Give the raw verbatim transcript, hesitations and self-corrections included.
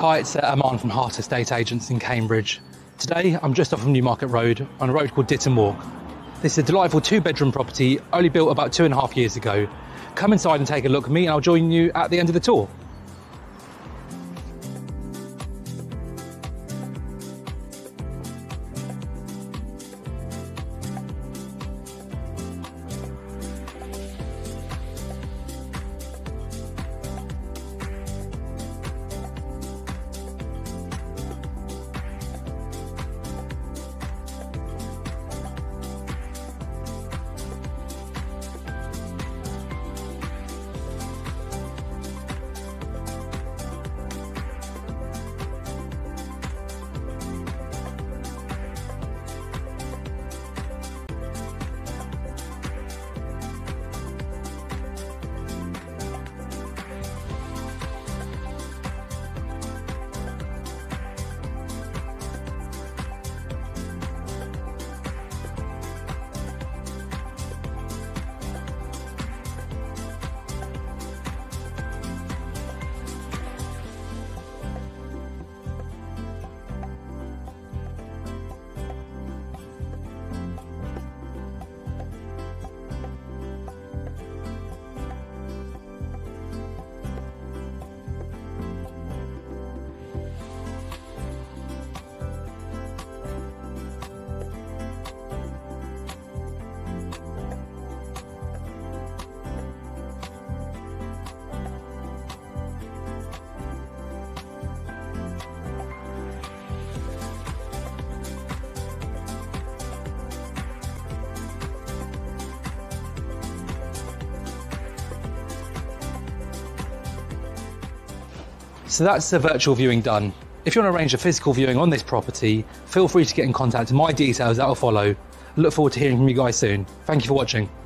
Hi, it's uh, Aman from HAART Estate Agents in Cambridge. Today I'm just off of Newmarket Road on a road called Ditton Walk. This is a delightful two bedroom property, only built about two and a half years ago. Come inside and take a look at me and I'll join you at the end of the tour. So that's the virtual viewing done. If you want to arrange a physical viewing on this property, feel free to get in contact. My details that will follow. Look forward to hearing from you guys soon. Thank you for watching.